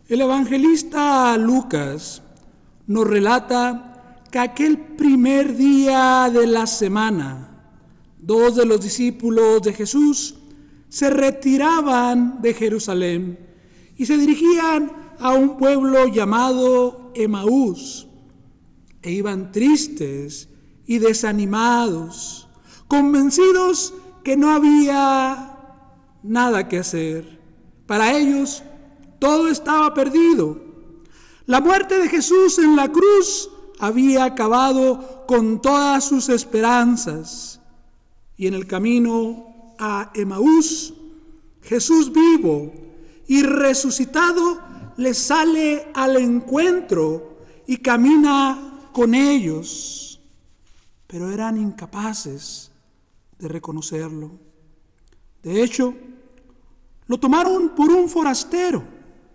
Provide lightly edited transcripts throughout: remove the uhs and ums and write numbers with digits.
El evangelista Lucas nos relata que aquel primer día de la semana, 2 de los discípulos de Jesús se retiraban de Jerusalén y se dirigían a un pueblo llamado Emaús, e iban tristes y desanimados, convencidos que no había nada que hacer. Para ellos todo estaba perdido. La muerte de Jesús en la cruz había acabado con todas sus esperanzas. Y en el camino a Emaús, Jesús vivo y resucitado les sale al encuentro y camina con ellos. Pero eran incapaces de reconocerlo. De hecho, lo tomaron por un forastero.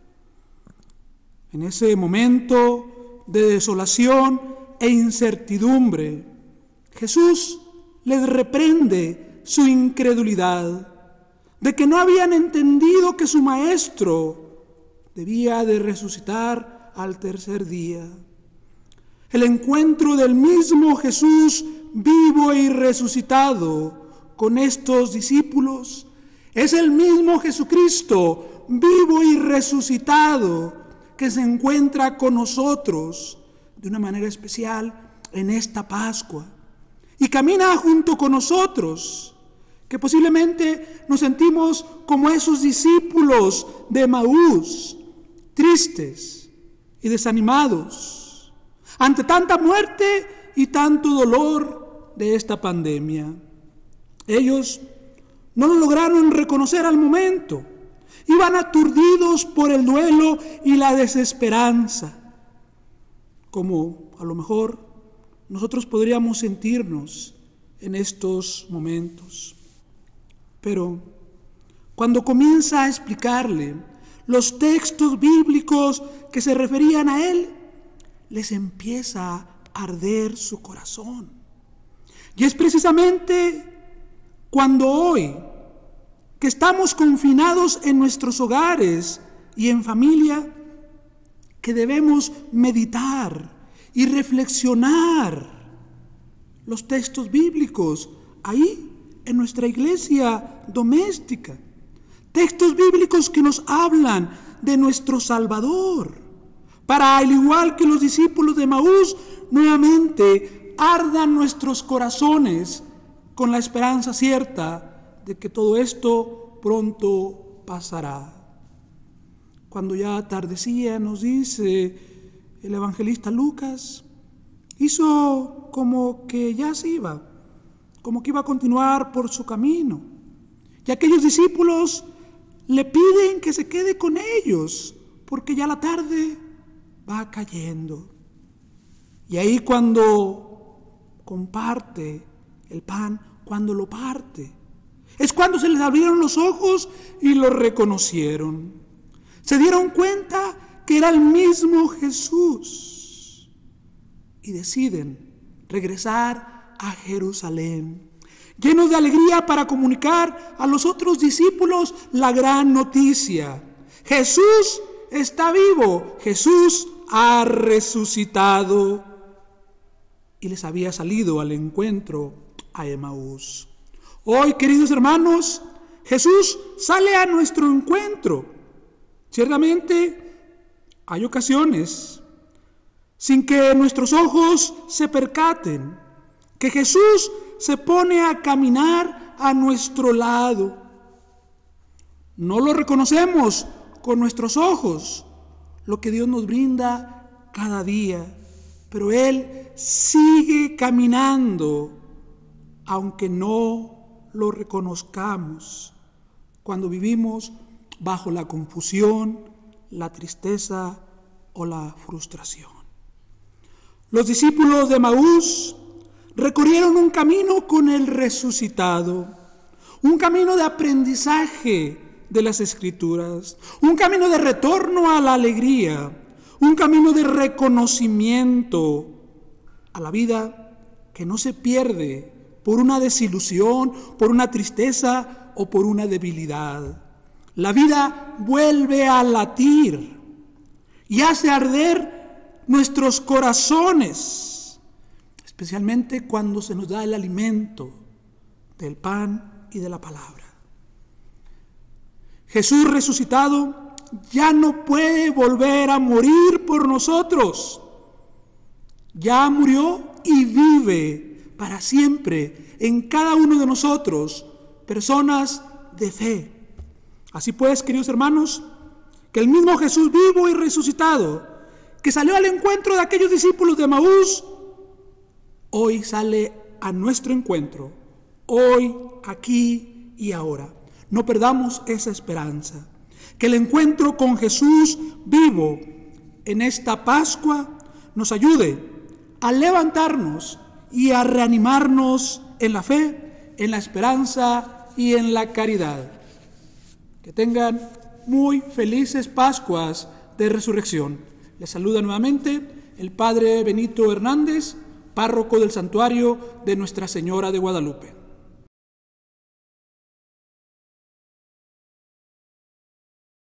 En ese momento de desolación e incertidumbre, Jesús les reprende su incredulidad, de que no habían entendido que su maestro debía de resucitar al tercer día. El encuentro del mismo Jesús vivo y resucitado con estos discípulos es el mismo Jesucristo vivo y resucitado que se encuentra con nosotros de una manera especial en esta Pascua y camina junto con nosotros, que posiblemente nos sentimos como esos discípulos de Emaús, tristes y desanimados ante tanta muerte y tanto dolor de esta pandemia. Ellos no lo lograron reconocer al momento. Iban aturdidos por el duelo y la desesperanza, como a lo mejor nosotros podríamos sentirnos en estos momentos. Pero cuando comienza a explicarle los textos bíblicos que se referían a él, les empieza a arder su corazón. Y es precisamente cuando hoy, que estamos confinados en nuestros hogares y en familia, que debemos meditar y reflexionar los textos bíblicos ahí en nuestra iglesia doméstica. Textos bíblicos que nos hablan de nuestro Salvador, para, al igual que los discípulos de Emaús, nuevamente ardan nuestros corazones con la esperanza cierta de que todo esto pronto pasará. Cuando ya atardecía, nos dice el evangelista Lucas, hizo como que ya se iba, como que iba a continuar por su camino. Y aquellos discípulos le piden que se quede con ellos, porque ya la tarde va cayendo. Y ahí cuando comparte el pan, cuando lo parte, es cuando se les abrieron los ojos y lo reconocieron. Se dieron cuenta que era el mismo Jesús y deciden regresar a Jerusalén, llenos de alegría para comunicar a los otros discípulos la gran noticia. Jesús está vivo, Jesús ha resucitado. Y les había salido al encuentro a Emaús. Hoy, queridos hermanos, Jesús sale a nuestro encuentro. Ciertamente hay ocasiones sin que nuestros ojos se percaten que Jesús se pone a caminar a nuestro lado. No lo reconocemos con nuestros ojos, lo que Dios nos brinda cada día, pero Él sigue caminando, aunque no lo reconozcamos, cuando vivimos bajo la confusión, la tristeza o la frustración. Los discípulos de Emaús recorrieron un camino con el resucitado, un camino de aprendizaje de las Escrituras, un camino de retorno a la alegría, un camino de reconocimiento a la vida que no se pierde por una desilusión, por una tristeza o por una debilidad. La vida vuelve a latir y hace arder nuestros corazones, especialmente cuando se nos da el alimento del pan y de la palabra. Jesús resucitado ya no puede volver a morir por nosotros. Ya murió y vive para siempre en cada uno de nosotros, personas de fe. Así pues, queridos hermanos, que el mismo Jesús vivo y resucitado, que salió al encuentro de aquellos discípulos de Emaús, hoy sale a nuestro encuentro, hoy, aquí y ahora. No perdamos esa esperanza. Que el encuentro con Jesús vivo en esta Pascua nos ayude a levantarnos y a reanimarnos en la fe, en la esperanza y en la caridad. Que tengan muy felices Pascuas de Resurrección. Les saluda nuevamente el Padre Benito Hernández, párroco del Santuario de Nuestra Señora de Guadalupe.